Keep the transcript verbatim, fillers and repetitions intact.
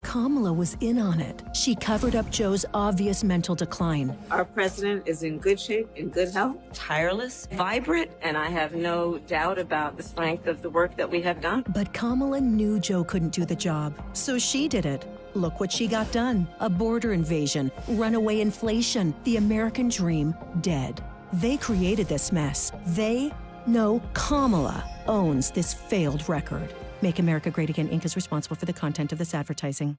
Kamala was in on it. She covered up Joe's obvious mental decline. Our president is in good shape, in good health, tireless, vibrant, and I have no doubt about the strength of the work that we have done. But Kamala knew Joe couldn't do the job, so she did it. Look what she got done. A border invasion, runaway inflation, the American dream dead. They created this mess. They, no, Kamala owns this failed record. Make America Great Again, Incorporated is responsible for the content of this advertising.